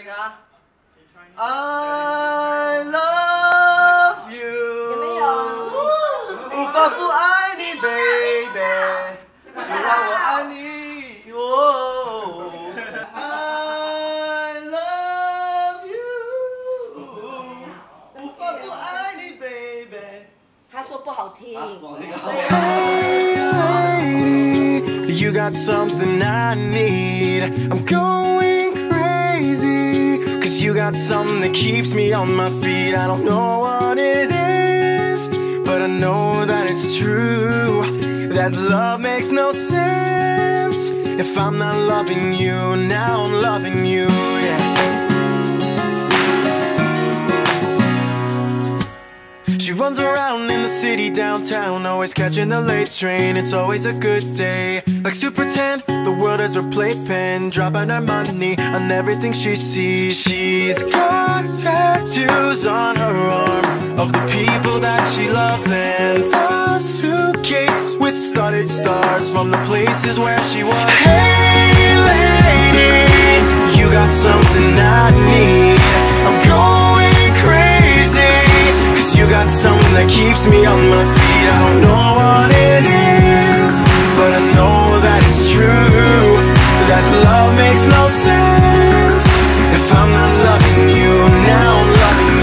I love you， 无法不爱你 ，baby， 就让我爱你。哦 I love you， 无法不爱你 ，baby。 他说不好听。 You got something I need. I'm going crazy. Cause you got something that keeps me on my feet. I don't know what it is, but I know that it's true. That love makes no sense if I'm not loving you. Now I'm loving you, yeah. She runs around in the city downtown, always catching the late train. It's always a good day. Likes to pretend the world is her playpen, dropping her money on everything she sees. She's got tattoos on her arm of the people that she loves, and a suitcase with studded stars from the places where she was. Hey lady, you got something I need. I'm going crazy. You got something that keeps me on my feet. I don't know what it is, but I know that it's true. That love makes no sense if I'm not loving you. Now I'm loving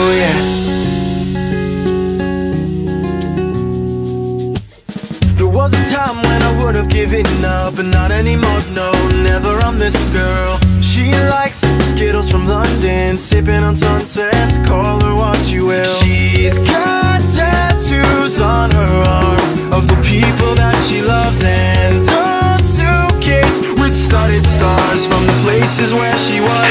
you, yeah. There was a time when I would have given up, but not anymore, no, never on this girl. She likes Skittles from London, sipping on sunsets, call her what you will. She's got tattoos on her arm of the people that she loves, and a suitcase with studded stars from the places where she was.